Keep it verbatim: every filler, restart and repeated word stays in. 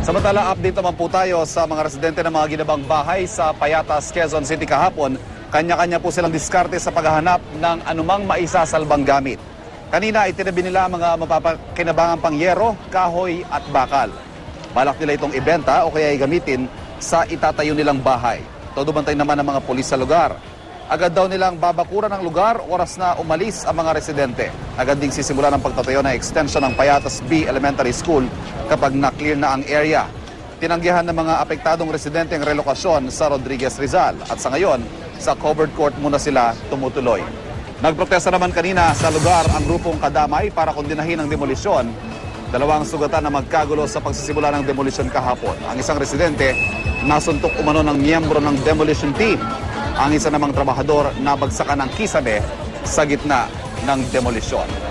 Samantala, update naman po tayo sa mga residente ng mga ginabang bahay sa Payatas, Quezon City kahapon. Kanya-kanya po silang diskarte sa paghahanap ng anumang maisasalbang gamit. Kanina, itinabi nila ang mga mapapakinabangang pangyero, kahoy at bakal. Balak nila itong ibenta o kaya gamitin sa itatayo nilang bahay. Todo bantay naman ng mga pulis sa lugar. Agad daw nilang babakuran ng lugar, oras na umalis ang mga residente. Agad ding sisimula ng pagtatayo ng extension ng Payatas B Elementary School kapag na-clear na ang area. Tinanggihan ng mga apektadong residente ang relokasyon sa Rodriguez Rizal at sa ngayon, sa covered court muna sila tumutuloy. Nagprotesta naman kanina sa lugar ang grupong Kadamay para kondinahin ang demolisyon. Dalawang sugatan na magkagulo sa pagsisimula ng demolisyon kahapon. Ang isang residente nasuntok umano ng miyembro ng demolition team. Ang isa namang trabahador nabagsakan ng kisame sa gitna ng demolisyon.